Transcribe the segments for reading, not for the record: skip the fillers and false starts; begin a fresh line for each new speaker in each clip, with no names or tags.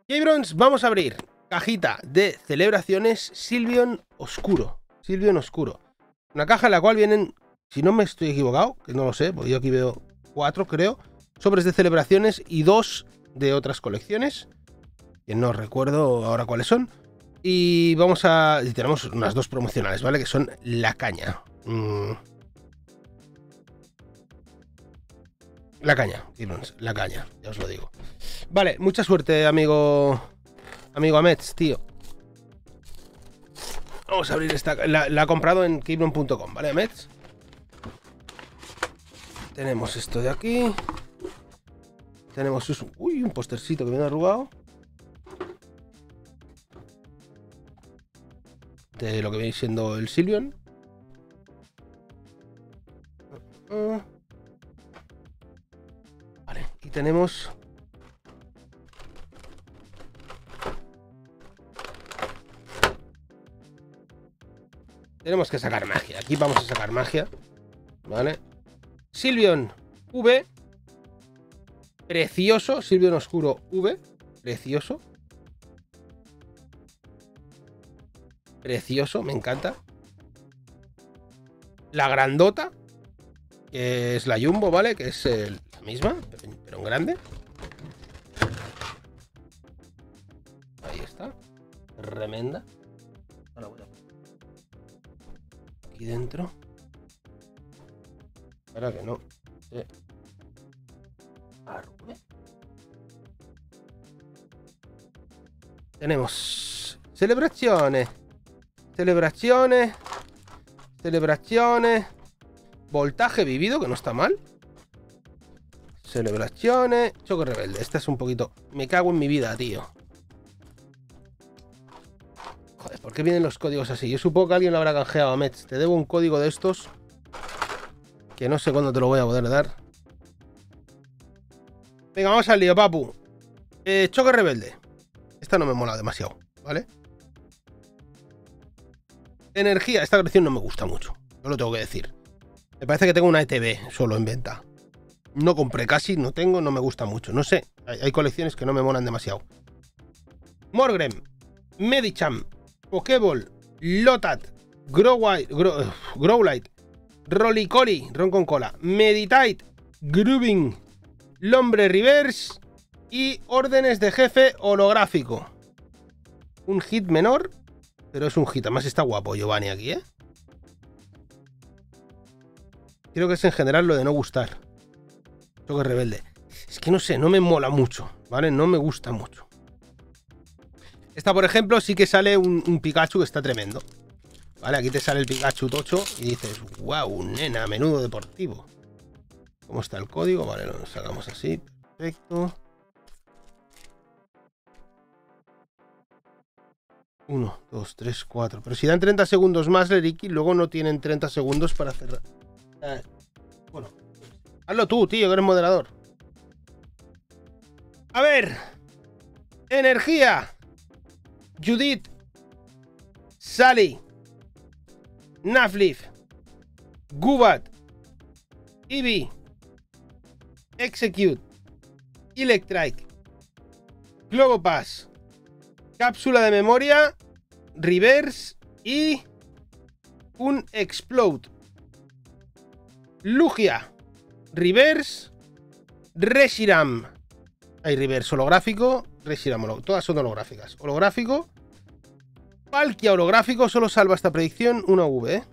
Cabrons, vamos a abrir cajita de celebraciones Sylveon Oscuro. Sylveon Oscuro. Una caja en la cual vienen, si no me estoy equivocado, que no lo sé, porque yo aquí veo 4, creo, sobres de celebraciones y 2 de otras colecciones, que no recuerdo ahora cuáles son. Y vamos a... y tenemos unas 2 promocionales, ¿vale? Que son la caña. La caña, Cabrons, la caña, ya os lo digo. Vale, mucha suerte, amigo Amets, tío. Vamos a abrir esta... La ha comprado en Cabron.com, ¿vale, Amets? Tenemos esto de aquí. Tenemos... uy, un postercito que viene arrugado. De lo que viene siendo el Sylveon. Vale, y tenemos... tenemos que sacar magia. Aquí vamos a sacar magia. Vale. Sylveon V. Precioso. Sylveon Oscuro V. Precioso. Precioso, me encanta. La grandota. Que es la Jumbo, ¿vale? Que es la misma, pero en grande. Ahí está. Tremenda. Ahora voy a... aquí dentro. Ahora que no. Tenemos celebraciones. Celebraciones. Celebraciones. Voltaje vivido, que no está mal. Celebraciones. Choque rebelde. Esta es un poquito... me cago en mi vida, tío. Joder, ¿por qué vienen los códigos así? Yo supongo que alguien lo habrá canjeado a Mets. Te debo un código de estos que no sé cuándo te lo voy a poder dar. Venga, vamos al lío, papu. Choque rebelde. Esta no me mola demasiado, ¿vale? Energía. Esta colección no me gusta mucho. Yo lo tengo que decir. Me parece que tengo una ETB solo en venta. No compré casi, no tengo, no me gusta mucho. No sé, hay colecciones que no me molan demasiado. Morgrem, Medicham, Pokéball, Lotat, Growlite, Rolicoli, Ron con cola, Meditite, Grooving, Lombre Reverse y órdenes de jefe holográfico. Un hit menor, pero es un hit. Además está guapo Giovanni aquí, ¿eh? Creo que es en general lo de no gustar. Choque rebelde. Es que no sé, no me mola mucho, ¿vale? No me gusta mucho. Esta, por ejemplo, sí que sale un Pikachu que está tremendo. Vale, aquí te sale el Pikachu tocho y dices, wow, nena, menudo deportivo. ¿Cómo está el código? Vale, lo sacamos así. Perfecto. 1, 2, 3, 4. Pero si dan 30 segundos más, Leriki, luego no tienen 30 segundos para cerrar. Bueno, hazlo tú, tío, que eres moderador. A ver. Energía. Judith. Sally. Naflif. Gubat. Eevee. Execute. Electrike. Globopass. Cápsula de memoria. Reverse. Y un Explode. Lugia. Reverse. Reshiram. Hay reverse holográfico. Reshiram, todas son holográficas. Holográfico. Palkia holográfico. Solo salva esta predicción una V, ¿eh?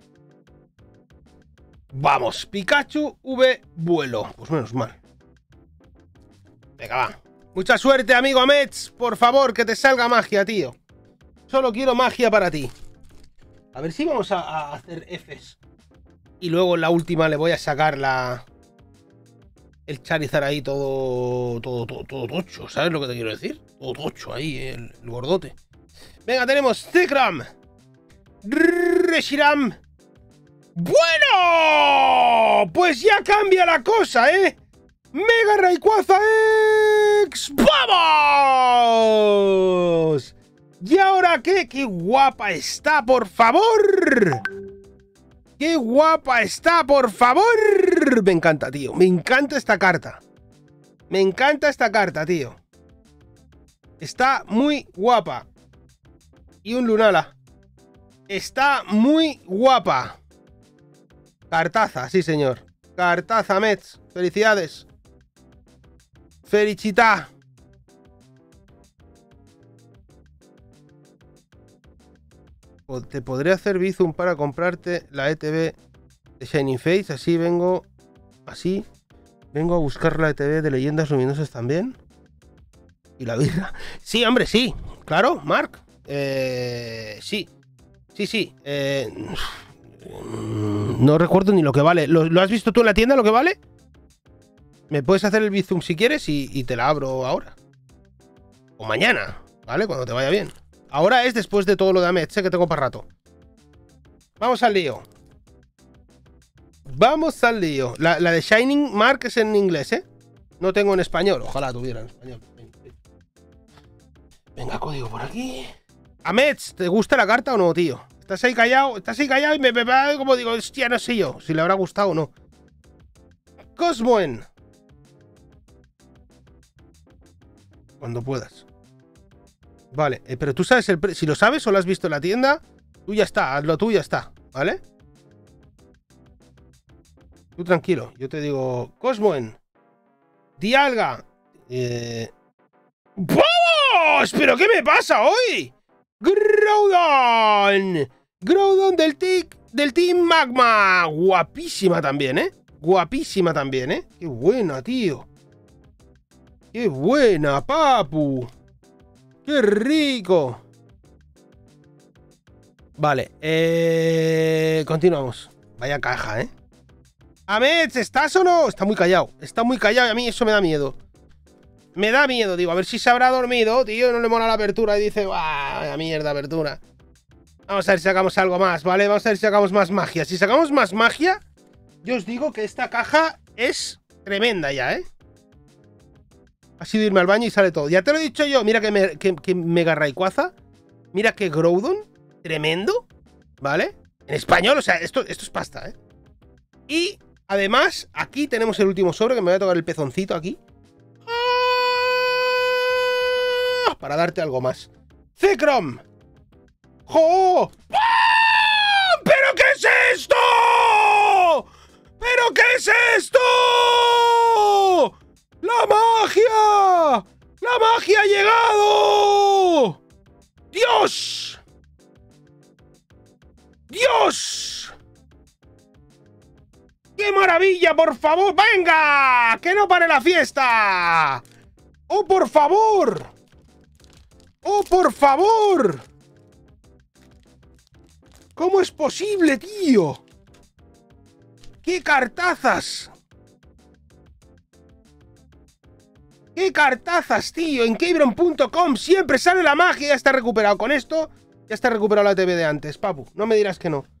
Vamos. Pikachu V vuelo. Pues menos mal. Venga, va. Mucha suerte, amigo Amets. Por favor, que te salga magia, tío. Solo quiero magia para ti. A ver si vamos a hacer Fs. Y luego en la última le voy a sacar el Charizard ahí todo tocho, ¿sabes lo que te quiero decir? Todo tocho ahí, el gordote. Venga, tenemos Zekrom, Reshiram. ¡Bueno! Pues ya cambia la cosa, ¿eh? Mega Rayquaza X. ¡Vamos! ¿Y ahora qué? ¡Qué guapa está, por favor! ¡Qué guapa está, por favor! Me encanta, tío. Me encanta esta carta. Me encanta esta carta, tío. Está muy guapa. Y un Lunala. Está muy guapa. Cartaza, sí señor. Cartaza, Mets. Felicidades. Felicitá. Te podré hacer bizum para comprarte la ETB de Shining Face. Así vengo. Así. Vengo a buscar la ETB de Leyendas Luminosas también. Y la birra. Sí, hombre, sí. Claro, Mark. Sí. Sí. No recuerdo ni lo que vale. ¿Lo has visto tú en la tienda lo que vale? Me puedes hacer el bizum si quieres y te la abro ahora. O mañana, ¿vale? Cuando te vaya bien. Ahora es después de todo lo de Amet, sé que tengo para rato. Vamos al lío. Vamos al lío. La de Shining Mark es en inglés, ¿eh? No tengo en español. Ojalá tuviera en español. Venga, código por aquí. Amet, ¿te gusta la carta o no, tío? Estás ahí callado y me como digo, hostia, no sé yo si le habrá gustado o no. Cosmoen. Cuando puedas. Vale, pero tú sabes el precio. Si lo sabes o lo has visto en la tienda, tú ya está, hazlo tú y ya está, ¿vale? Tú tranquilo, yo te digo, Cosmoen. Dialga. ¡Vamos! ¿Pero qué me pasa hoy? Groudon. Groudon del Team Magma. Guapísima también, ¿eh? Guapísima también, ¿eh? Qué buena, tío. Qué buena, papu. ¡Qué rico! Vale, continuamos. Vaya caja, ¿eh? Amet, ¿estás o no? Está muy callado. Está muy callado y a mí eso me da miedo. Me da miedo, digo, a ver si se habrá dormido, tío. No le mola la apertura y dice, ¡guau! Vaya mierda, apertura. Vamos a ver si sacamos algo más, ¿vale? Vamos a ver si sacamos más magia. Si sacamos más magia, yo os digo que esta caja es tremenda ya, ¿eh? Ha sido irme al baño y sale todo. Ya te lo he dicho yo. Mira que mega Rayquaza. Mira que Groudon. Tremendo. ¿Vale? En español, o sea, esto es pasta, ¿eh? Y además, aquí tenemos el último sobre, que me voy a tocar el pezoncito aquí. ¡Ah! Para darte algo más. Zekrom. ¡Jo! ¡Ah! ¿Pero qué es esto? ¿Pero qué es esto? ¡La magia! ¡La magia ha llegado! ¡Dios! ¡Dios! ¡Qué maravilla, por favor! ¡Venga! ¡Que no pare la fiesta! ¡Oh, por favor! ¡Oh, por favor! ¿Cómo es posible, tío? ¡Qué cartazas! ¡Qué cartazas, tío! En Keybrone.com siempre sale la magia. Ya está recuperado. Con esto ya está recuperado la TV de antes, papu. No me dirás que no.